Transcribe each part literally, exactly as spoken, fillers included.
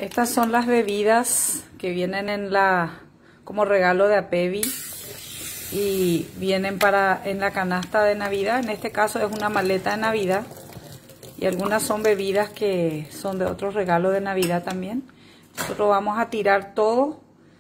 Estas son las bebidas que vienen en la como regalo de Apevi y vienen para en la canasta de Navidad. En este caso es una maleta de Navidad y algunas son bebidas que son de otros regalos de Navidad también. Nosotros vamos a tirar todo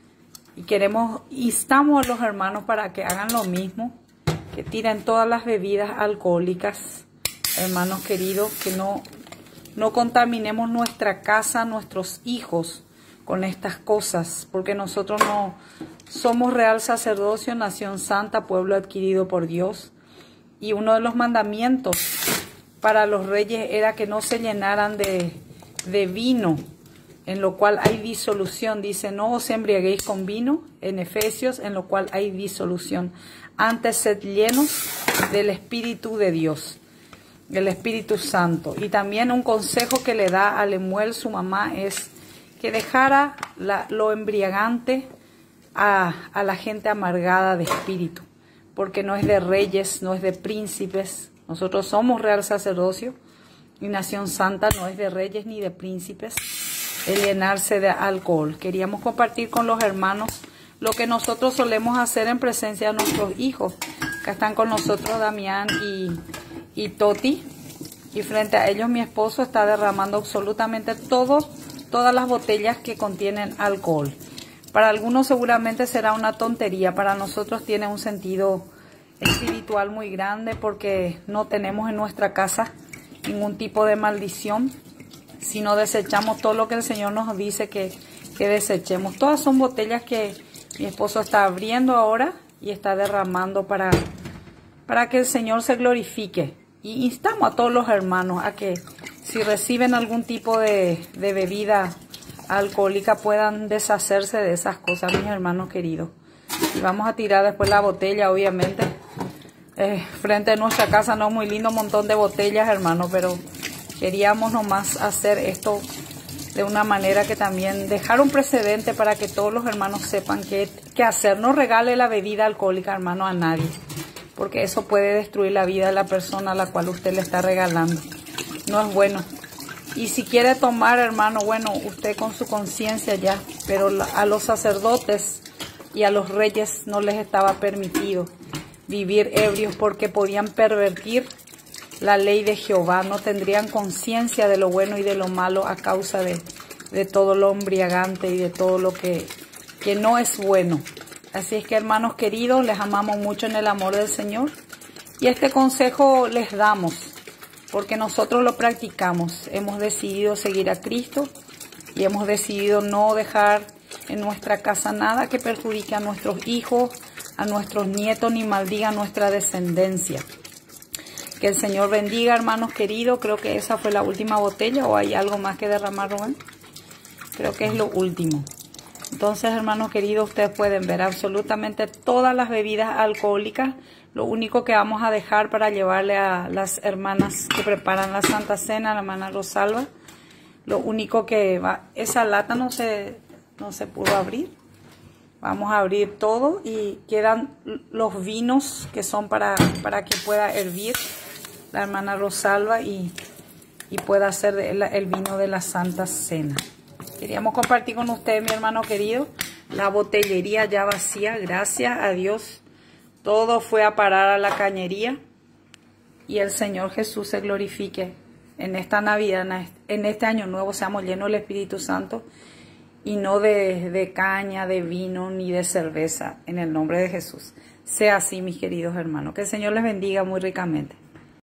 y queremos, instamos a los hermanos para que hagan lo mismo, que tiren todas las bebidas alcohólicas, hermanos queridos, que no, no contaminemos nuestra casa, nuestros hijos con estas cosas, porque nosotros no somos real sacerdocio, nación santa, pueblo adquirido por Dios. Y uno de los mandamientos para los reyes era que no se llenaran de, de vino, en lo cual hay disolución. Dice, no os embriaguéis con vino, en Efesios, en lo cual hay disolución. Antes sed llenos del Espíritu de Dios, del Espíritu Santo. Y también un consejo que le da a Lemuel, su mamá, es que dejara la, lo embriagante a, a la gente amargada de espíritu, porque no es de reyes, no es de príncipes. Nosotros somos real sacerdocio y nación santa, no es de reyes ni de príncipes el llenarse de alcohol. Queríamos compartir con los hermanos lo que nosotros solemos hacer en presencia de nuestros hijos. Acá están con nosotros Damián y, y Toti, y frente a ellos mi esposo está derramando absolutamente todo, todas las botellas que contienen alcohol. Para algunos seguramente será una tontería, para nosotros tiene un sentido espiritual muy grande, porque no tenemos en nuestra casa ningún tipo de maldición, sino desechamos todo lo que el Señor nos dice que, que desechemos. Todas son botellas que mi esposo está abriendo ahora y está derramando para, para que el Señor se glorifique. Y instamos a todos los hermanos a que si reciben algún tipo de, de bebida alcohólica puedan deshacerse de esas cosas, mis hermanos queridos. Y vamos a tirar después la botella, obviamente. Eh, frente a nuestra casa no es muy lindo, un montón de botellas, hermanos, pero queríamos nomás hacer esto de una manera que también dejar un precedente para que todos los hermanos sepan qué, qué hacer. No regale la bebida alcohólica, hermano, a nadie, porque eso puede destruir la vida de la persona a la cual usted le está regalando. No es bueno. Y si quiere tomar, hermano, bueno, usted con su conciencia ya, pero a los sacerdotes y a los reyes no les estaba permitido vivir ebrios, porque podían pervertir la ley de Jehová, no tendrían conciencia de lo bueno y de lo malo a causa de, de todo lo embriagante y de todo lo que, que no es bueno. Así es que, hermanos queridos, les amamos mucho en el amor del Señor. Y este consejo les damos porque nosotros lo practicamos. Hemos decidido seguir a Cristo y hemos decidido no dejar en nuestra casa nada que perjudique a nuestros hijos, a nuestros nietos, ni maldiga nuestra descendencia. Que el Señor bendiga, hermanos queridos. Creo que esa fue la última botella, o hay algo más que derramar, Rubén. Creo que es lo último. Entonces, hermanos queridos, ustedes pueden ver absolutamente todas las bebidas alcohólicas. Lo único que vamos a dejar para llevarle a las hermanas que preparan la Santa Cena, la hermana Rosalba, lo único que va, esa lata no se, no se pudo abrir. Vamos a abrir todo y quedan los vinos que son para, para que pueda hervir la hermana Rosalba y, y pueda hacer el, el vino de la Santa Cena. Queríamos compartir con ustedes, mi hermano querido, la botellería ya vacía. Gracias a Dios, todo fue a parar a la cañería y el Señor Jesús se glorifique en esta Navidad, en este año nuevo. Seamos llenos del Espíritu Santo y no de, de caña, de vino, ni de cerveza, en el nombre de Jesús. Sea así, mis queridos hermanos. Que el Señor les bendiga muy ricamente.